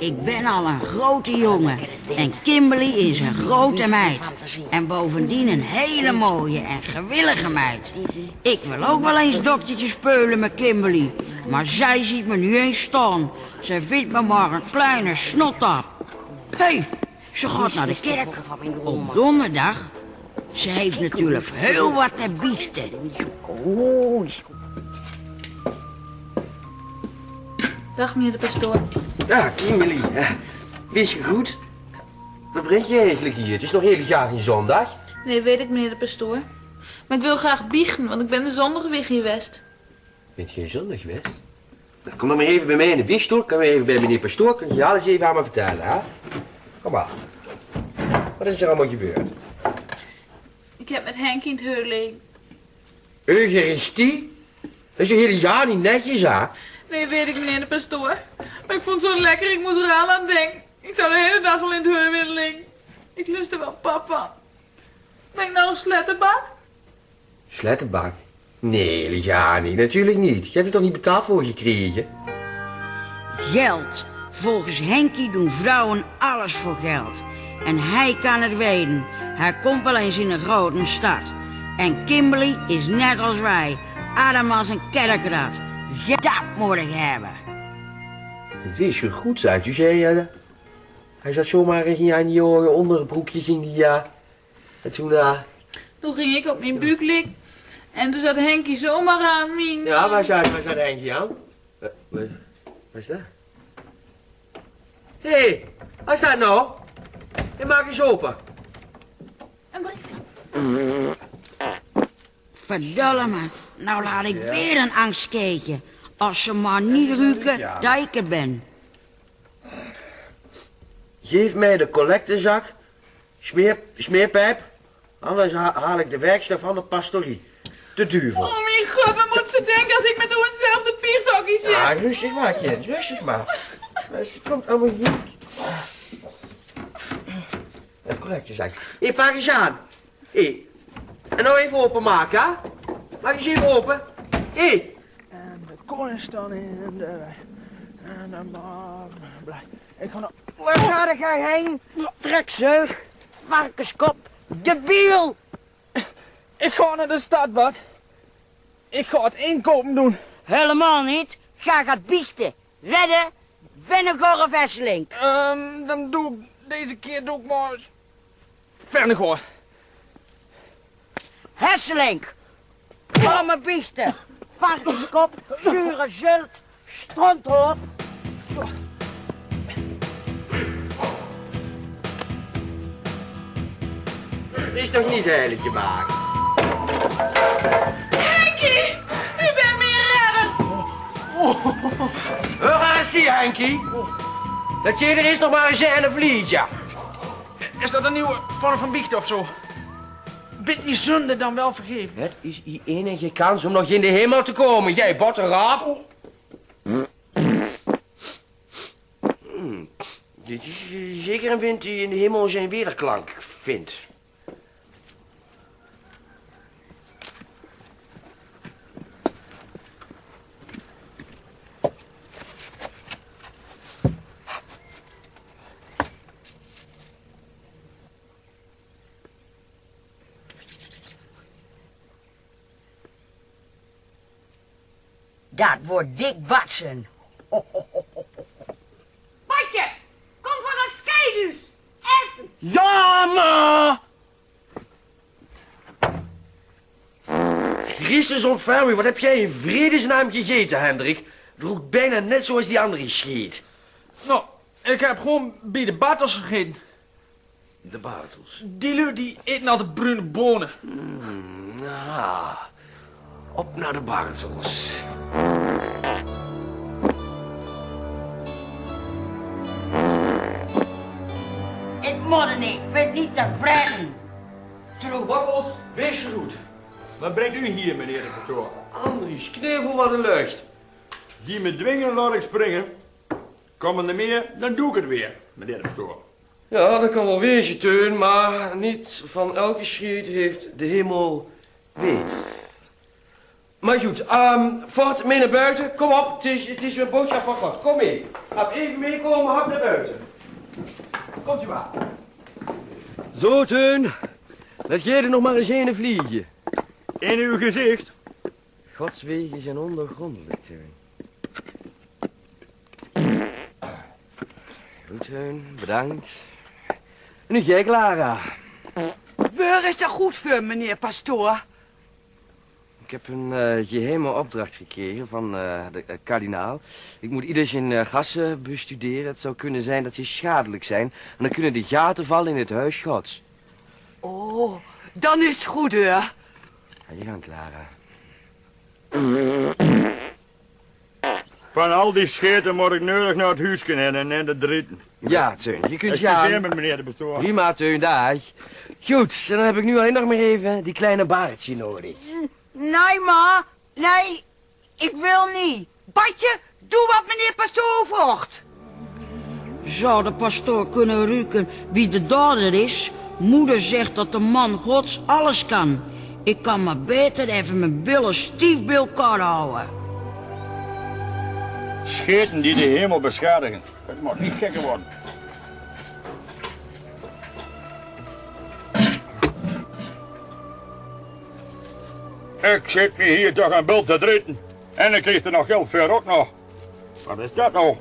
Ik ben al een grote jongen en Kimberly is een grote meid. En bovendien een hele mooie en gewillige meid. Ik wil ook wel eens doktertje speulen met Kimberly. Maar zij ziet me nu eens staan. Ze vindt me maar een kleine snotap. Hé, ze gaat naar de kerk. Op donderdag. Ze heeft natuurlijk heel wat te biechten. Dag, meneer de pastoor. Ja, Kimberly. Wees je goed? Wat breng je eigenlijk hier? Het is nog heel jaar geen zondag. Nee, weet ik, meneer de pastoor. Maar ik wil graag biechten, want ik ben de zondag weer geweest. Bent je zondag geweest? Nou, kom dan maar even bij mij in de biechtstoel. Kom maar even bij meneer pastoor. Kun je alles even aan me vertellen, hè? Kom maar. Wat is er allemaal gebeurd? Ik heb met Henk in het heulen. Eucharistie? Dat is je hele jaar niet netjes, hè? Nee, weet ik, meneer de pastoor. Maar ik vond het zo lekker, ik moest er al aan denken. Ik zou de hele dag wel in het heulen willen liggen. Ik lust er wel pap van. Ben ik nou een slettenbak? Slettenbak? Nee, ja, niet. Natuurlijk niet. Je hebt er toch niet betaald voor gekregen? Geld. Volgens Henkie doen vrouwen alles voor geld. En hij kan het weten. Hij komt wel eens in een grote stad. En Kimberly is net als wij. Adam als een kerkrat. Dat moet ik hebben. Het is je goed, zei je. Zei, hij zat zomaar in die onderbroekjes in die... en Toen ging ik op mijn buik liggen. En toen zat Henkie zomaar aan mij. Ja, waar zat Henkie aan? Wat is dat? Hé, wat is dat nou? En maak eens open. Een brief. Verdomme me. Nou laat ik weer een angstkeetje. Als ze maar niet ruiken dat ik er ben. Geef mij de collectezak, smeerpijp, anders haal ik de werkster van de pastorie. De duivel. Oh mijn god, wat moet ze denken als ik met hoe hetzelfde biertokje zit? Ja, rustig maar, kind, rustig maar. Het komt allemaal goed. De collectezak. Hé, pak eens aan. Hé, en nou even openmaken, hè? Maak eens even open. Hé. En de koning staan in de weg. En de blij. Ik ga nog... Waar ga jij heen? Trekzeug, varkenskop, debiel! Ik ga naar de stad, Bart. Ik ga het inkopen doen. Helemaal niet. Ga gaat biechten. Wedden, Vennegoor of Hesselink? Dan doe ik... Deze keer doe ik maar... Vennegoor. Hesselink! Warme biechten. Varkenskop, zure zult, stronthoop. Het is toch niet heilig gemaakt? Henkie, u bent me redder. Waar is die, Henkie? Dat je er is nog maar eens een liedje. Is dat een nieuwe vorm van biechten of zo? Bid die zonde dan wel vergeven? Het is je enige kans om nog in de hemel te komen, jij botteraf. Dit is zeker een wind die in de hemel zijn wederklank vindt. Dat wordt dik batsen. Patje, kom van dat scheidus. Even. Ja, ma! Christus ontferm u, wat heb jij in vredesnaam gegeten, Hendrik? Het roept bijna net zoals die andere scheet. Nou, ik heb gewoon bij de Bartels gegeten. De Bartels? Die lui die eten altijd bruine bonen. Op naar de Bartels. Ik moet er niet, ik ben niet tevreden. Tjoe, Bakkels, wees goed. Wat brengt u hier, meneer de pastoor? Andries, knevel wat een lucht. Die me dwingen laat ik springen. Komen er meer, dan doe ik het weer, meneer de pastoor. Ja, dat kan wel wezen, Teun, maar niet van elke scheet heeft de hemel weet. Maar goed, Fort, mee naar buiten. Kom op, het is een boodschap van God. Kom mee. Hap even meekomen, hap naar buiten. Komt u maar. Zo, Teun. Laat jij er nog maar eens een vliegen. In uw gezicht. Gods wegen zijn ondoorgrondelijk, Teun. Goed, Teun. Bedankt. En nu jij, Clara. Waar is dat goed voor, meneer pastoor? Ik heb een geheime opdracht gekregen van de kardinaal. Ik moet ieder zijn gassen bestuderen. Het zou kunnen zijn dat ze schadelijk zijn. En dan kunnen de gaten vallen in het huis Gods. Oh, dan is het goed, hoor. Ga je gang, Clara. Van al die scheten moet ik nodig naar het huis kunnen en de dritten. Ja, Teun, je kunt Excuseer gaan. me, meneer de pastoor. Prima, Teun, dag. Goed, dan heb ik nu alleen nog maar even die kleine Baartje nodig. Nee, ma. Nee, ik wil niet. Badje, doe wat meneer pastoor vraagt. Zou de pastoor kunnen ruiken wie de dader is? Moeder zegt dat de man Gods alles kan. Ik kan maar beter even mijn billen stief bij elkaar houden. Scheten die de hemel beschadigen. Het mag niet gekker worden. Ik zit me hier toch een bult te dritten. En ik kreeg er nog geld voor ook nog. Wat is dat nou?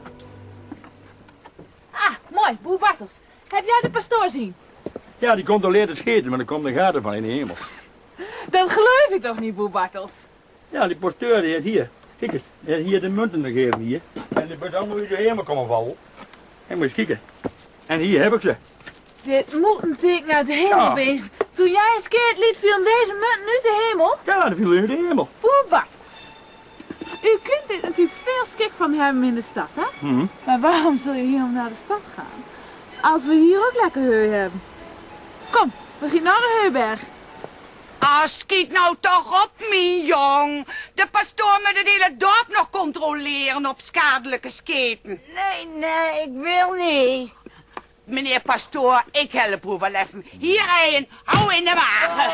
Ah, mooi, boer Bartels. Heb jij de pastoor zien? Ja, die controleert de scheten, maar er komt een gaten van in de hemel. Dat geloof ik toch niet, boer Bartels? Ja, die posteur die heeft hier. Kijk eens, die heeft hier de munten gegeven hier. En die moet dan moet je de hemel komen vallen. En moet eens kijken. En hier heb ik ze. Dit moet een teken uit de hemel Ja. wezen. Toen jij een keer het liet, viel deze munt nu de hemel? Ja, die viel in de hemel. Boer Bartels. U kunt dit natuurlijk veel schik van hebben in de stad, hè? Maar waarom zul je hier om naar de stad gaan? Als we hier ook lekker heu hebben. Kom, we gaan naar de heuberg. Ah, schiet nou toch op, mijn jong. De pastoor moet het hele dorp nog controleren op schadelijke sketen. Nee, ik wil niet. Meneer pastoor, ik help u wel even. Hierheen, hou in de wagen.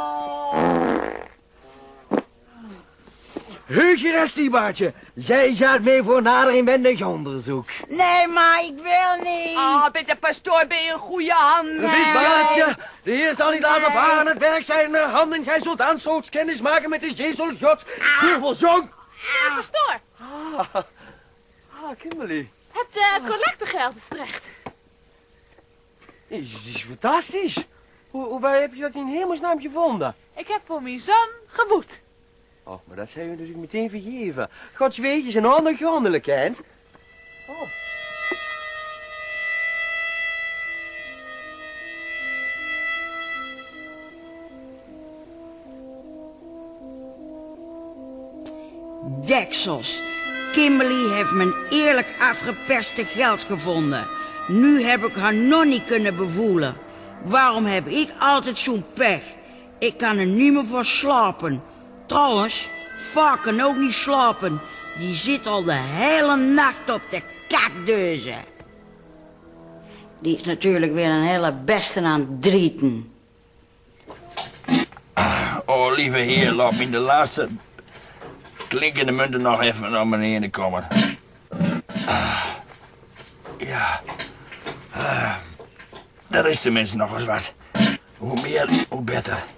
Heug je rest, die Baartje. Jij gaat mee voor nader inwendig onderzoek. Nee, maar ik wil niet. Ah, met de pastoor ben je in goede handen. Precies, Baartje. De Heer zal niet laten varen het werk zijn handen. Gij zult aanstonds kennis maken met de Jezus Gods. Duivelzong. Meneer pastoor, Kimberly. het collectegeld is terecht. Het is fantastisch. Waar heb je dat in hemelsnaam gevonden? Ik heb voor mijn zoon geboet. Oh, maar dat zijn we dus meteen vergeven. Gods wegen zijn ondoorgrondelijk, hè? Oh. Deksels. Kimberly heeft mijn eerlijk afgeperste geld gevonden. Nu heb ik haar nog niet kunnen bevoelen. Waarom heb ik altijd zo'n pech? Ik kan er niet meer voor slapen. Trouwens, vaak kan ook niet slapen. Die zit al de hele nacht op de kakdeuzen. Die is natuurlijk weer een hele beste aan het drieten. Oh, lieve heer, laat me in de laatste klinkende munten nog even naar beneden komen. Ja. Dat is tenminste nog eens wat. Hoe meer, hoe beter.